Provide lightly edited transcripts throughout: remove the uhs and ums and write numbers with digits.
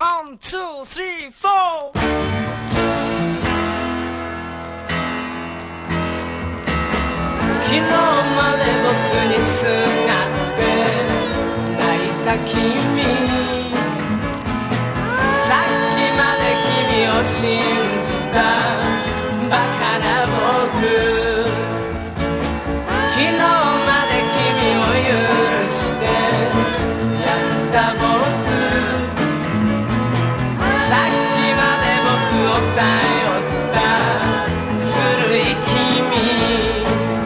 One, two, three, four. 昨日まで僕にすがって泣いた君、さっきまで君を信じたバカな僕、昨日まで君を許してやった僕、さっきまで僕を頼ったずるい君、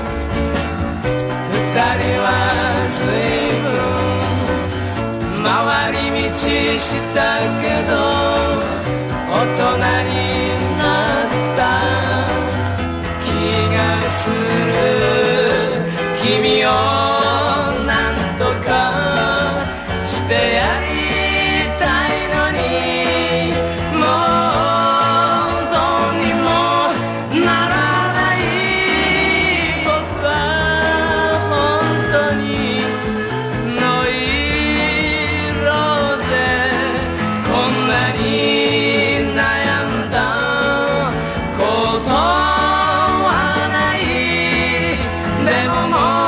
二人は随分回り道したけど大人になった気がする、君をなんとかしてやりたいのにもうどうにもならない僕は本当にノイローゼ、こんなに悩んだことはない、でももう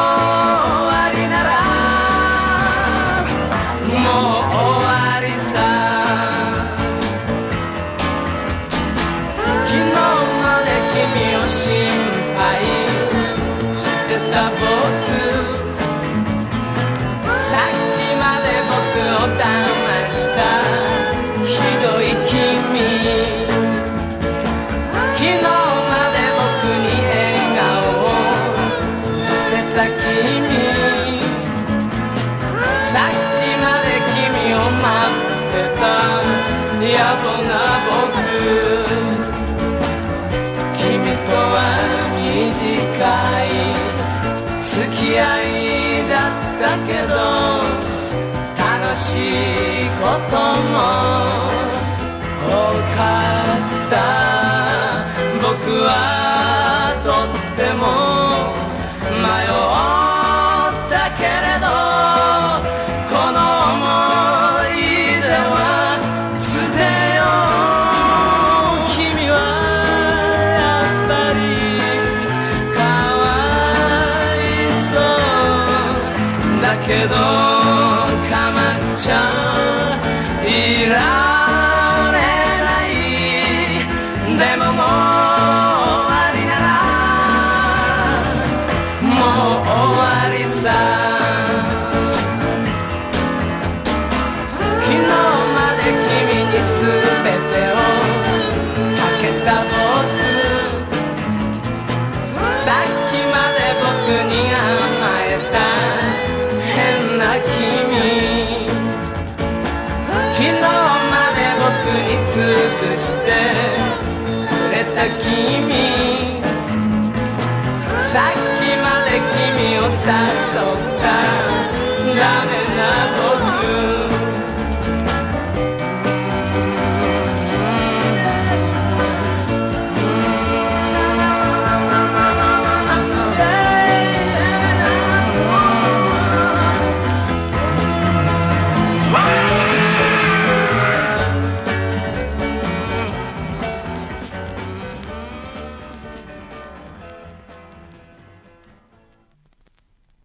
心配してた僕、さっきまで僕を騙したひどい君、昨日まで僕に笑顔を見せた君、さっきまで君を待ってた野暮な僕、短い付き合いだったけど楽しいことも多かった、僕はとっても迷ったけれどこの思い出は捨てよう、君はけど構っちゃいられない、でももう終わりならもう終わりさ、昨日まで君に全てをかけた僕、さっきまで僕に甘えた変な君、昨日まで僕に尽くしてくれた君、さっきまで君を誘ったダメな僕、